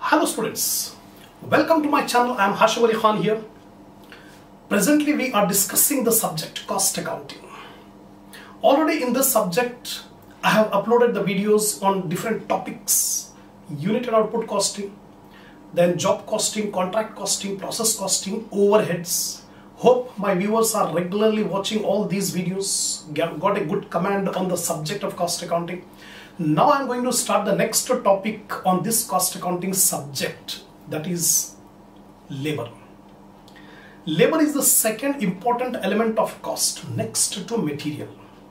Hello students, welcome to my channel. I am Hashim Ali Khan here. Presently we are discussing the subject cost accounting. Already in this subject I have uploaded the videos on different topics: unit and output costing, then job costing, contract costing, process costing, overheads. Hope my viewers are regularly watching all these videos, got a good command on the subject of cost accounting. Now I am going to start the next topic on this cost accounting subject, that is labor. Labor is the second important element of cost next to material.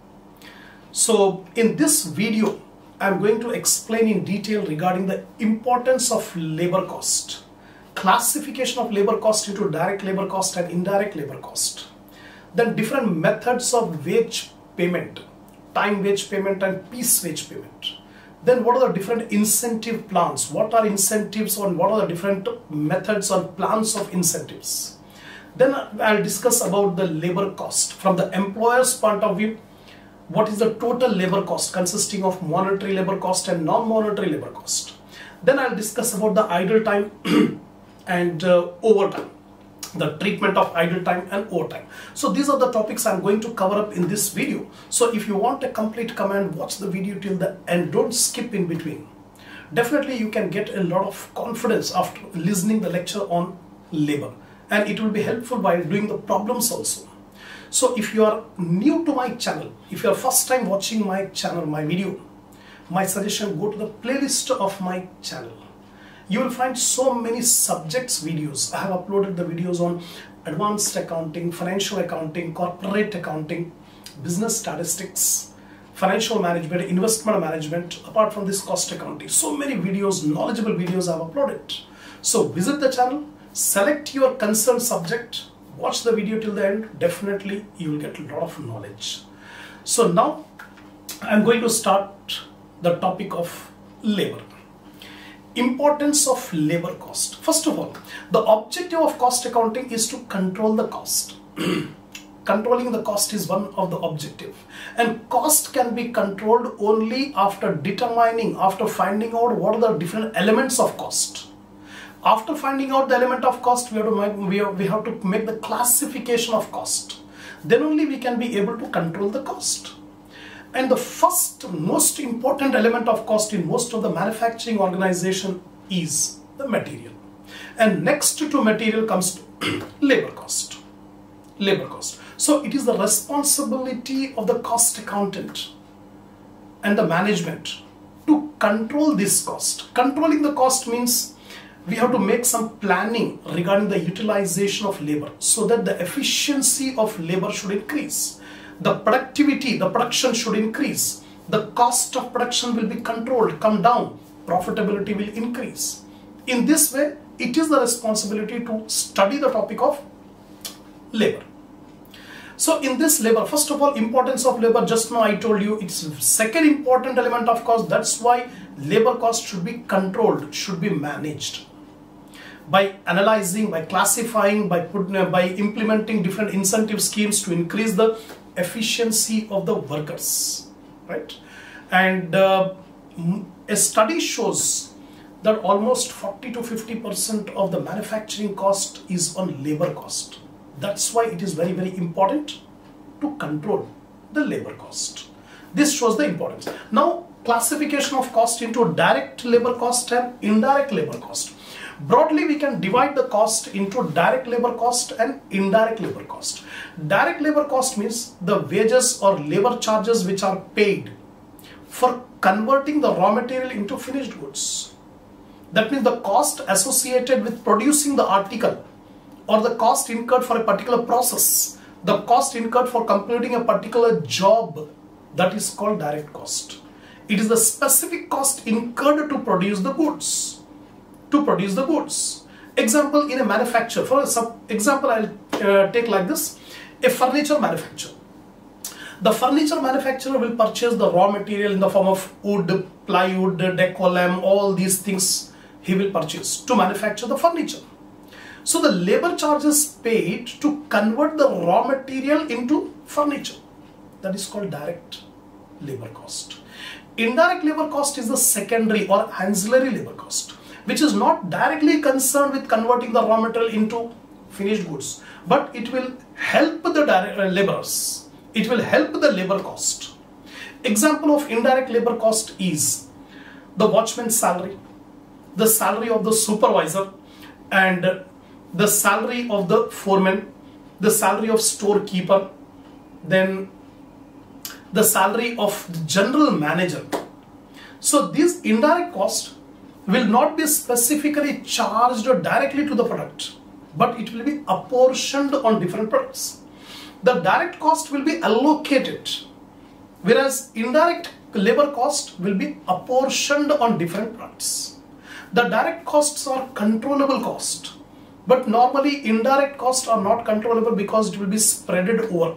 So in this video I am going to explain in detail regarding the importance of labor cost, classification of labor cost into direct labor cost and indirect labor cost, then different methods of wage payment, time wage payment and piece wage payment. Then what are the different incentive plans, what are incentives and what are the different methods or plans of incentives. Then I'll discuss about the labor cost from the employer's point of view. What is the total labor cost consisting of monetary labor cost and non-monetary labor cost. Then I'll discuss about the idle time and overtime, the treatment of idle time and overtime. So these are the topics I'm going to cover up in this video. So if you want a complete command, watch the video till the end, don't skip in between. Definitely you can get a lot of confidence after listening the lecture on labor, and it will be helpful while doing the problems also. So if you are new to my channel, if you are first time watching my channel, my video, my suggestion, go to the playlist of my channel. You will find so many subjects videos. I have uploaded the videos on advanced accounting, financial accounting, corporate accounting, business statistics, financial management, investment management, apart from this cost accounting. So many videos, knowledgeable videos I have uploaded. So visit the channel, select your concerned subject, watch the video till the end. Definitely you will get a lot of knowledge. So now I am going to start the topic of labor. Importance of labor cost. First of all, the objective of cost accounting is to control the cost. Controlling the cost is one of the objective, and cost can be controlled only after determining, after finding out what are the different elements of cost. After finding out the element of cost, we have to make the classification of cost. Then only we can be able to control the cost. And the first most important element of cost in most of the manufacturing organization is the material. And next to material comes labor cost. Labor cost. So it is the responsibility of the cost accountant and the management to control this cost. Controlling the cost means we have to make some planning regarding the utilization of labor so that the efficiency of labor should increase. The productivity, the production should increase. The cost of production will be controlled, come down. Profitability will increase. In this way, it is the responsibility to study the topic of labor. So in this labor, first of all, importance of labor, just now I told you it's second important element of cost. That's why labor cost should be controlled, should be managed. By analyzing, by classifying, by implementing different incentive schemes to increase the efficiency of the workers, right? And a study shows that almost 40 to 50% of the manufacturing cost is on labor cost. That's why it is very, very important to control the labor cost. This shows the importance. Now, classification of cost into direct labor cost and indirect labor cost. Broadly, we can divide the cost into direct labor cost and indirect labor cost. Direct labor cost means the wages or labor charges which are paid for converting the raw material into finished goods. That means the cost associated with producing the article, or the cost incurred for a particular process, the cost incurred for completing a particular job, that is called direct cost. It is the specific cost incurred to produce the goods. Example, in a manufacturer, for example, I'll take like this, a furniture manufacturer. The furniture manufacturer will purchase the raw material in the form of wood, plywood, decolam, all these things he will purchase to manufacture the furniture. So the labor charges paid to convert the raw material into furniture, that is called direct labor cost. Indirect labor cost is the secondary or ancillary labor cost. which is not directly concerned with converting the raw material into finished goods, but it will help the laborers. It will help the labor cost. Example of indirect labor cost is the watchman's salary, the salary of the supervisor, and the salary of the foreman, the salary of storekeeper, then the salary of the general manager. So these indirect costs will not be specifically charged directly to the product, but it will be apportioned on different products. The direct cost will be allocated, whereas indirect labor cost will be apportioned on different products. The direct costs are controllable cost, but normally indirect costs are not controllable because it will be spreaded over.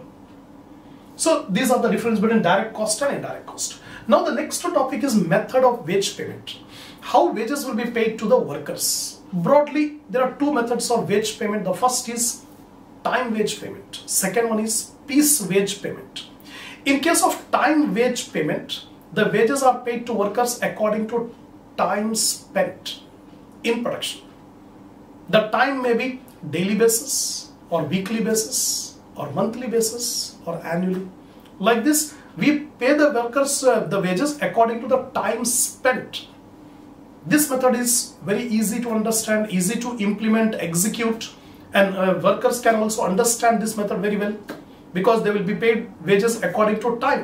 So these are the difference between direct cost and indirect cost. Now the next topic is method of wage payment. How wages will be paid to the workers. Broadly, there are two methods of wage payment. The first is time wage payment. Second one is piece wage payment. In case of time wage payment, the wages are paid to workers according to time spent in production. The time may be daily basis or weekly basis or monthly basis or annually. Like this, we pay the workers the wages according to the time spent. This method is very easy to understand, easy to implement, execute, and workers can also understand this method very well because they will be paid wages according to time.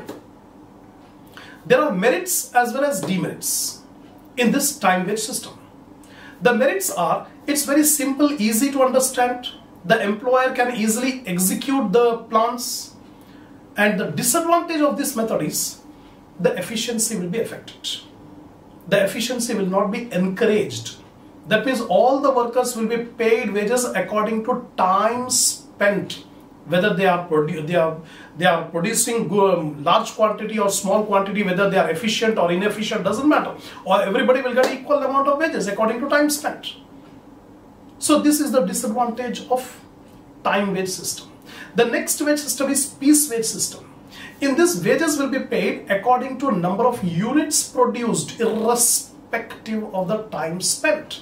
There are merits as well as demerits in this time wage system. The merits are, it's very simple, easy to understand. The employer can easily execute the plans, and the disadvantage of this method is the efficiency will be affected. The efficiency will not be encouraged. That means all the workers will be paid wages according to time spent, whether they are producing large quantity or small quantity, whether they are efficient or inefficient, doesn't matter. Or everybody will get equal amount of wages according to time spent. So this is the disadvantage of time wage system. The next wage system is piece wage system. In this, wages will be paid according to number of units produced irrespective of the time spent.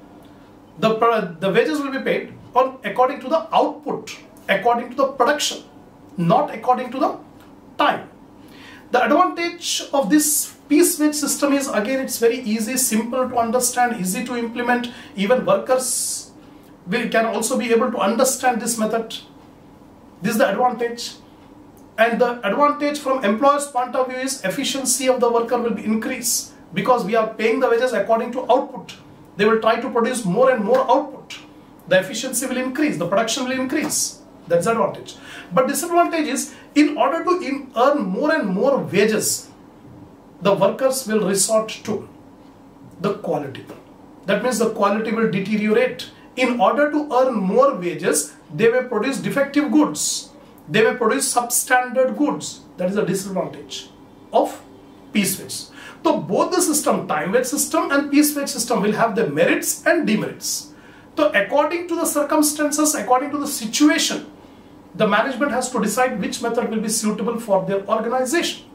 The wages will be paid according to the output, according to the production, not according to the time. The advantage of this piece wage system is, again, it's very easy, simple to understand, easy to implement. Even workers can also be able to understand this method. This is the advantage. And the advantage from employer's point of view is efficiency of the worker will be increased because we are paying the wages according to output. They will try to produce more and more output. The efficiency will increase, the production will increase. That's the advantage. But disadvantage is, in order to earn more and more wages, the workers will resort to the quality. That means the quality will deteriorate. In order to earn more wages, they may produce defective goods. They may produce substandard goods. That is a disadvantage of piece wage. So both the system, time wage system and piece wage system, will have the merits and demerits. So according to the circumstances, according to the situation, the management has to decide which method will be suitable for their organization.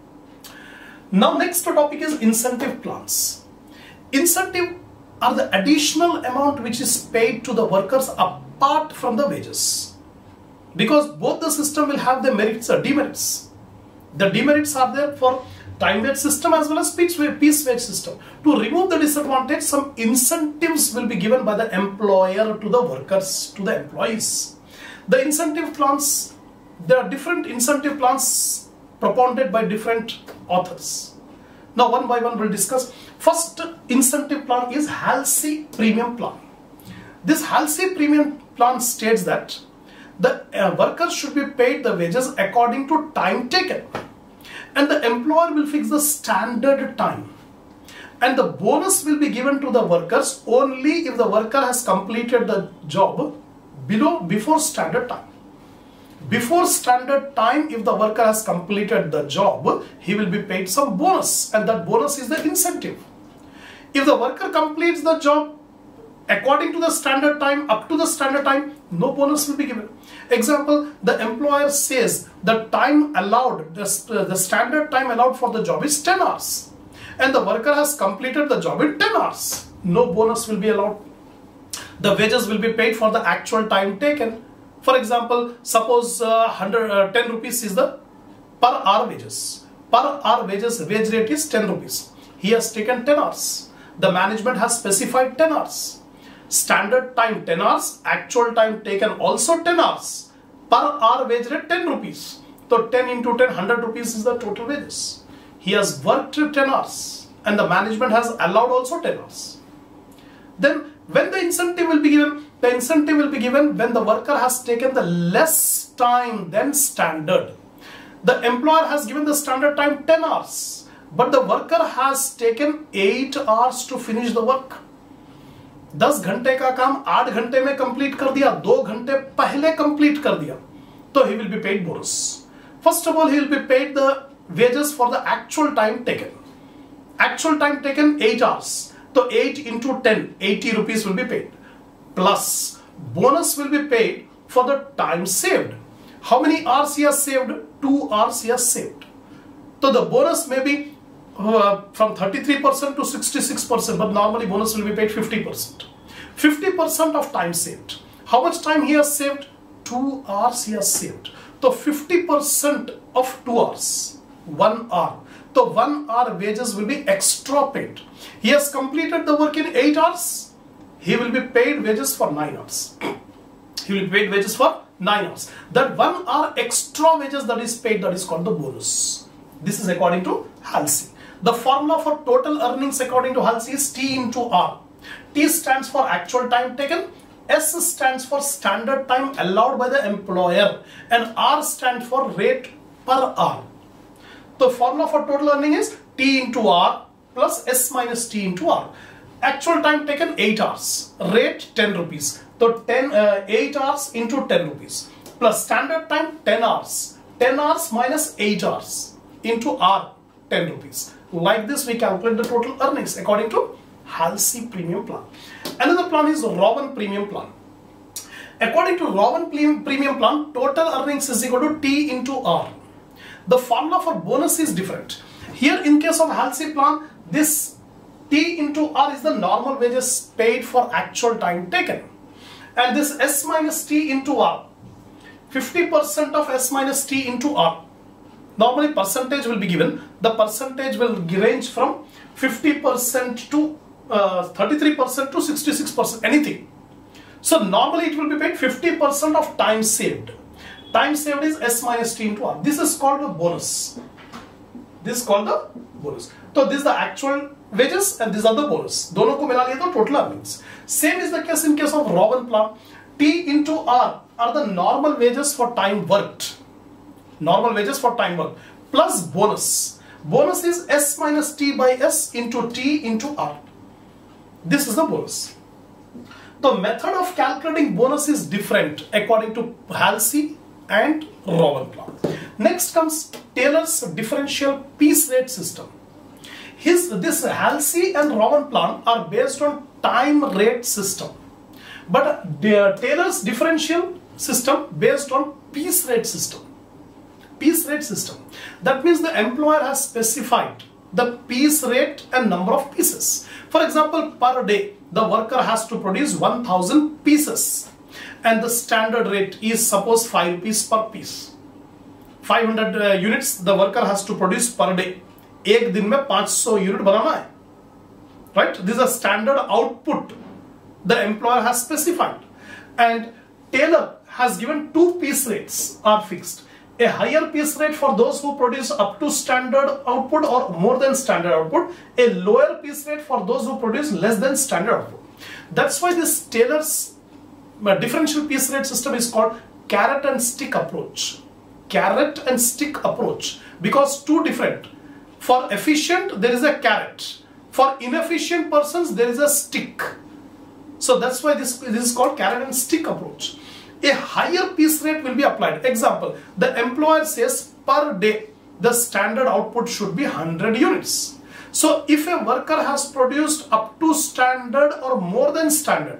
Now next topic is incentive plans. Incentive are the additional amount which is paid to the workers apart from the wages. Because both the system will have the merits or demerits. The demerits are there for time wage system as well as piece wage system. To remove the disadvantage, some incentives will be given by the employer to the workers, to the employees. The incentive plans, there are different incentive plans propounded by different authors. Now one by one we'll discuss. First incentive plan is Halsey Premium Plan. This Halsey Premium Plan states that the workers should be paid the wages according to time taken, and the employer will fix the standard time, and the bonus will be given to the workers only if the worker has completed the job before standard time. Before standard time, if the worker has completed the job, he will be paid some bonus, and that bonus is the incentive. If the worker completes the job according to the standard time, up to the standard time, no bonus will be given. Example, the employer says the time allowed, the standard time allowed for the job is 10 hours, and the worker has completed the job in 10 hours. no bonus will be allowed. The wages will be paid for the actual time taken. For example, suppose 10 rupees is the per hour wages. Per hour wages, wage rate is 10 rupees. He has taken 10 hours. The management has specified 10 hours. Standard time 10 hours, actual time taken also 10 hours. Per hour wage rate 10 rupees. So 10 into 10, 100 rupees is the total wages. He has worked 10 hours and the management has allowed also 10 hours. Then when the incentive will be given? The incentive will be given when the worker has taken the less time than standard. The employer has given the standard time 10 hours, but the worker has taken 8 hours to finish the work. 10 घंटे का काम 8 घंटे में complete कर दिया, 2 घंटे पहले complete कर दिया, तो he will be paid bonus. First of all, he will be paid the wages for the actual time taken. Actual time taken 8 hours. So 8 into 10, 80 rupees will be paid. Plus bonus will be paid for the time saved. How many hours he has saved? 2 hours he has saved. So the bonus may be from 33% to 66%, but normally bonus will be paid 50%. 50% of time saved. How much time he has saved? 2 hours he has saved. So 50% of 2 hours, 1 hour. So 1 hour wages will be extra paid. He has completed the work in 8 hours. He will be paid wages for 9 hours. He will be paid wages for 9 hours. That 1 hour extra wages that is paid, that is called the bonus. This is according to Halsey. The formula for total earnings according to Halsey is T into R. T stands for actual time taken. S stands for standard time allowed by the employer. And R stands for rate per hour. The formula for total earning is T into R plus S minus T into R. Actual time taken 8 hours. Rate 10 rupees. So 8 hours into 10 rupees. Plus standard time 10 hours. 10 hours minus 8 hours into R 10 rupees. Like this we calculate the total earnings according to Halsey premium plan. Another plan is Rowan premium plan. According to Rowan premium plan, total earnings is equal to T into R. The formula for bonus is different. Here in case of Halsey plan, this T into R is the normal wages paid for actual time taken. And this S minus T into R, 50% of S minus T into R. Normally percentage will be given. The percentage will range from 50% to 33% to 66%, anything. So normally it will be paid 50% of time saved. Time saved is S minus T into R. This is called the bonus. This is called the bonus. So this is the actual wages and these are the bonus. दोनों को मिला लिया तो total earnings. Same is the case in case of Rowan plan. T into R are the normal wages for time worked. Normal wages for time worked plus bonus. Bonus is S minus T by S into T into R. This is the bonus. The method of calculating bonus is different according to Halsey and Rowan plan. Next comes Taylor's differential piece rate system. This Halsey and Rowan plan are based on time rate system, but Taylor's differential system based on piece rate system. Piece rate system. That means the employer has specified the piece rate and number of pieces. For example, per day the worker has to produce 1000 pieces and the standard rate is suppose 5 rupees per piece. 500 units the worker has to produce per day. एक दिन में 500 unit बनाना है, right? This is a standard output the employer has specified, and Taylor has given 2 piece rates are fixed. A higher piece rate for those who produce up to standard output or more than standard output. A lower piece rate for those who produce less than standard output. That's why this Taylor's differential piece rate system is called carrot and stick approach. Carrot and stick approach, because two different. For efficient there is a carrot. For inefficient persons there is a stick. So that's why this is called carrot and stick approach. A higher piece rate will be applied. Example, the employer says per day the standard output should be 100 units. So if a worker has produced up to standard or more than standard,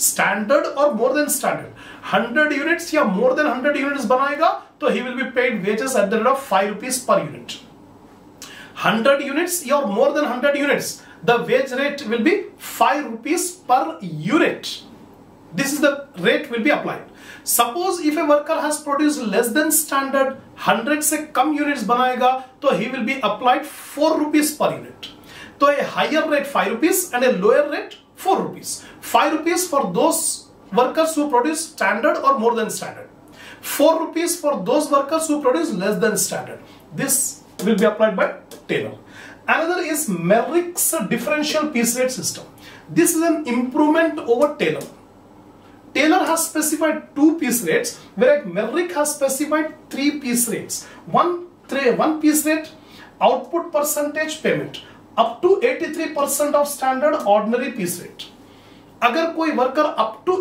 100 units या more than 100 units बनाएगा, तो he will be paid wages at the rate of 5 rupees per unit. 100 units or more than 100 units, the wage rate will be 5 rupees per unit. This is the rate will be applied. Suppose if a worker has produced less than standard, 100 से कम units बनाएगा, तो he will be applied 4 rupees per unit. तो a higher rate 5 rupees and a lower rate 4 rupees. 5 rupees for those workers who produce standard or more than standard. 4 rupees for those workers who produce less than standard. This will be applied by Taylor. Another is Merrick's differential piece rate system. This is an improvement over Taylor. Taylor has specified 2 piece rates, whereas Merrick has specified 3 piece rates. One piece rate, output percentage payment, up to 83% of standard ordinary piece rate. अगर कोई worker up to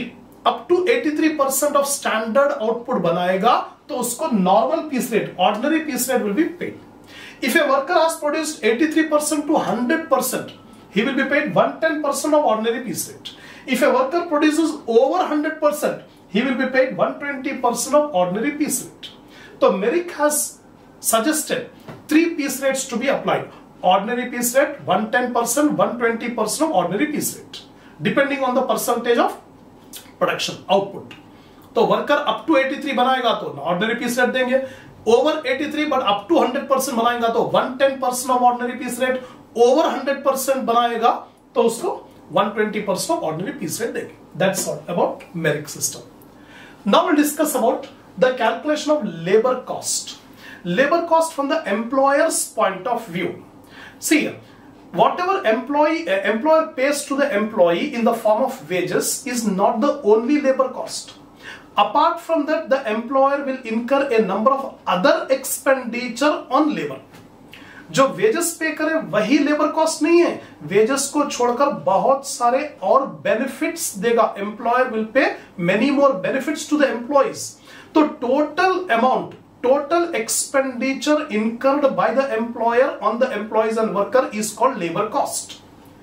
83% of standard output बनाएगा, तो उसको normal piece rate, ordinary piece rate will be paid. If a worker has produced 83% to 100%, he will be paid 110% of ordinary piece rate. If a worker produces over 100%, he will be paid 120% of ordinary piece rate. So Merrick has suggested 3 piece rates to be applied. Ordinary piece rate, 110%, 120% of ordinary piece rate, depending on the percentage of production output. So worker up to 83 बनाएगा तो ordinary piece rate देंगे. Over 83 but up to 100% बनाएगा तो 110% of ordinary piece rate. Over 100% बनाएगा तो उसको 120% of ordinary piece rate देंगे. That's all about Merrick system. Now we'll discuss about the calculation of labor cost. Labor cost from the employer's point of view. See, whatever employer pays to the employee in the form of wages is not the only labor cost. Apart from that, the employer will incur a number of other expenditure on labor. जो wages पे करे वही labor cost नहीं है. Wages को छोड़कर बहुत सारे और benefits देगा. Employer will pay many more benefits to the employees. तो total expenditure incurred by the employer on the employees and worker is called labor cost.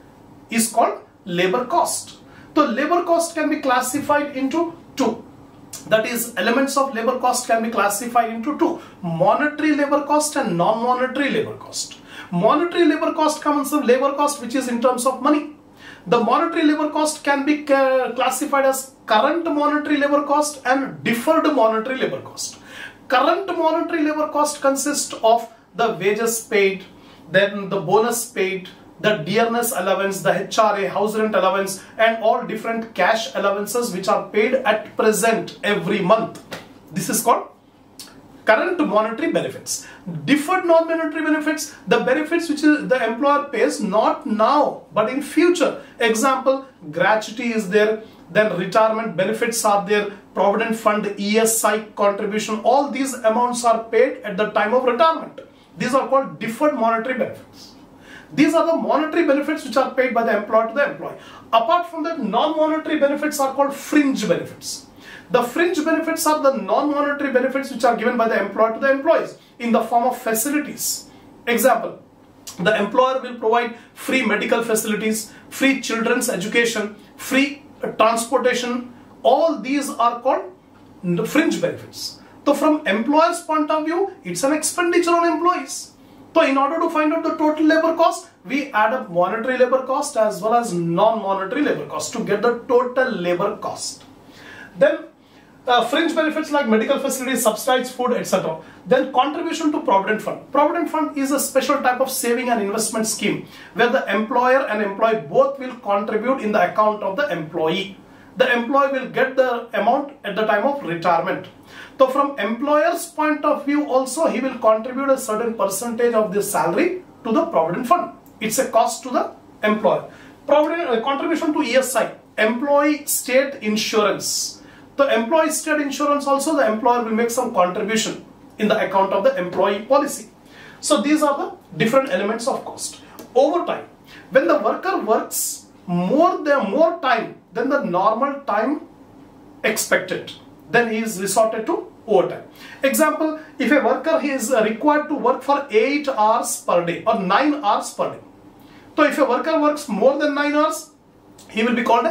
So labor cost can be classified into 2. That is, elements of labor cost can be classified into 2. Monetary labor cost and non-monetary labor cost. Monetary labor cost comes from labor cost which is in terms of money. The monetary labor cost can be classified as current monetary labor cost and deferred monetary labor cost. Current monetary labor cost consists of the wages paid, then the bonus paid, the dearness allowance, the HRA, house rent allowance, and all different cash allowances which are paid at present every month. This is called current monetary benefits. Deferred non-monetary benefits, the benefits which the employer pays not now but in future. Example, gratuity is there, then retirement benefits are there, provident fund, ESI contribution, all these amounts are paid at the time of retirement. These are called deferred monetary benefits. These are the monetary benefits which are paid by the employer to the employee. Apart from that, non-monetary benefits are called fringe benefits. The fringe benefits are the non-monetary benefits which are given by the employer to the employees in the form of facilities. Example, the employer will provide free medical facilities, free children's education, free transportation. All these are called fringe benefits. So from employer's point of view, it's an expenditure on employees. So in order to find out the total labor cost, we add up monetary labor cost as well as non-monetary labor cost to get the total labor cost. Then fringe benefits like medical facilities, subsidized food, etc. Then contribution to Provident Fund. Provident Fund is a special type of saving and investment scheme where the employer and employee both will contribute in the account of the employee. The employee will get the amount at the time of retirement. So from employer's point of view also, he will contribute a certain percentage of the salary to the Provident Fund. It's a cost to the employer. Contribution to ESI, employee state insurance. The employee state insurance also, the employer will make some contribution in the account of the employee policy. So these are the different elements of cost. Overtime, when the worker works more time than the normal time expected, then he is resorted to overtime. Example, if a worker is required to work for 8 hours per day or 9 hours per day. So if a worker works more than 9 hours, he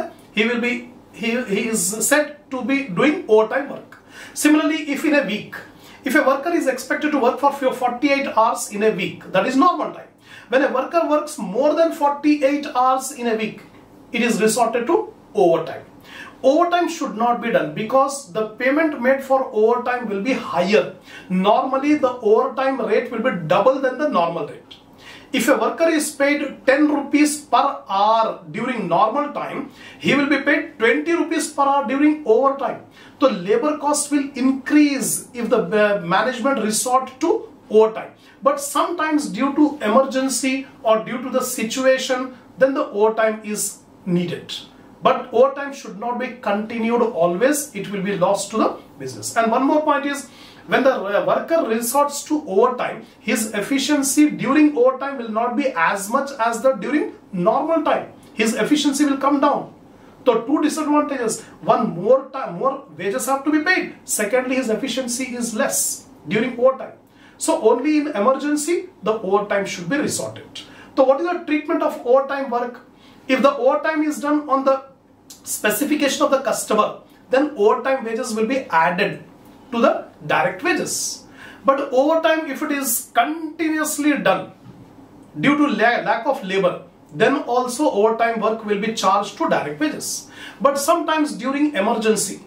is said to be doing overtime work. Similarly, if in a week, if a worker is expected to work for 48 hours in a week, that is normal time. When a worker works more than 48 hours in a week, it is resorted to overtime. Overtime should not be done because the payment made for overtime will be higher. Normally the overtime rate will be double than the normal rate. If a worker is paid 10 rupees per hour during normal time, he will be paid 20 rupees per hour during overtime. So labor cost will increase if the management resort to overtime. But sometimes due to emergency or due to the situation, then the overtime is needed. But overtime should not be continued always. It will be lost to the business. And one more point is, when the worker resorts to overtime, his efficiency during overtime will not be as much as the during normal time. His efficiency will come down. So two disadvantages: one, more wages have to be paid. Secondly, his efficiency is less during overtime. So only in emergency the overtime should be resorted. So what is the treatment of overtime work? If the overtime is done on the specification of the customer, then overtime wages will be added to the direct wages. But overtime, if it is continuously done due to lack of labor, then also overtime work will be charged to direct wages. But sometimes during emergency,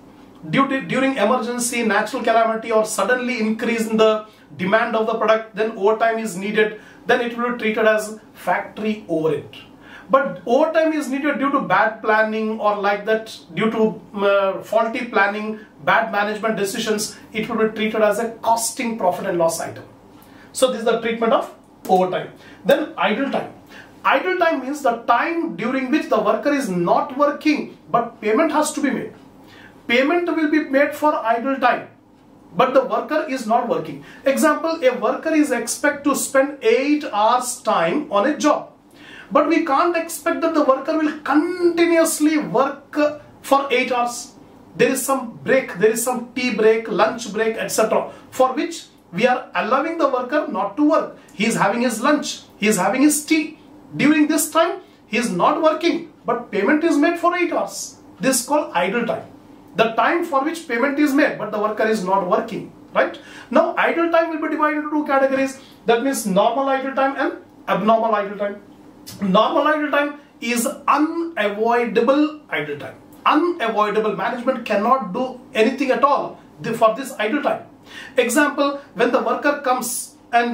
natural calamity or suddenly increase in the demand of the product, then overtime is needed, then it will be treated as factory overhead. But overtime is needed due to bad planning or like that, due to faulty planning, bad management decisions, it will be treated as a costing profit and loss item. So this is the treatment of overtime. Then idle time. Idle time means the time during which the worker is not working but payment has to be made. Payment will be made for idle time, but the worker is not working. Example, a worker is expected to spend 8 hours time on a job. But we can't expect that the worker will continuously work for 8 hours. There is some break, there is some tea break, lunch break, etc. for which we are allowing the worker not to work. He is having his lunch, he is having his tea. During this time, he is not working, but payment is made for 8 hours. This is called idle time. The time for which payment is made, but the worker is not working, right? Now, idle time will be divided into two categories. That means normal idle time and abnormal idle time. Normal idle time is unavoidable idle time. Unavoidable. Management cannot do anything at all for this idle time. Example, when the worker comes and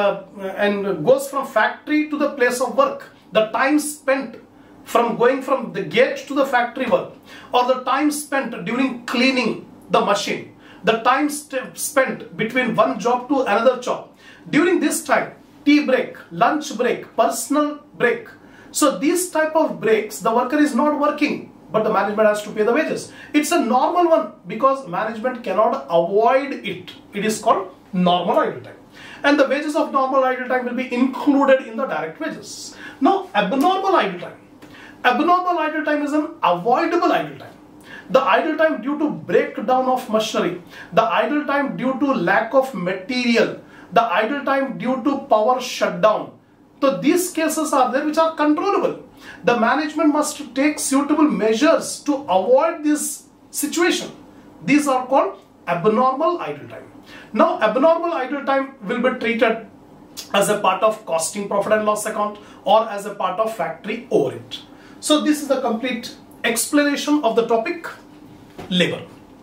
goes from factory to the place of work, the time spent from going from the gate to the factory work, or the time spent during cleaning the machine, the time spent between one job to another job, during this time, tea break, lunch break, personal break. So these type of breaks, the worker is not working, but the management has to pay the wages. It's a normal one because management cannot avoid it. It is called normal idle time. And the wages of normal idle time will be included in the direct wages. Now, abnormal idle time. Abnormal idle time is an avoidable idle time. The idle time due to breakdown of machinery, the idle time due to lack of material, the idle time due to power shutdown. So these cases are there which are controllable. The management must take suitable measures to avoid this situation. These are called abnormal idle time. Now, abnormal idle time will be treated as a part of costing profit and loss account or as a part of factory overhead. So this is the complete explanation of the topic labor.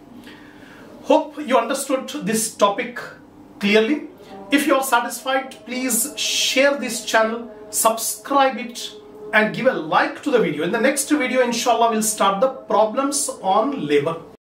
Hope you understood this topic clearly. If you are satisfied, please share this channel, subscribe it and give a like to the video. In the next video, inshallah, we'll start the problems on labor.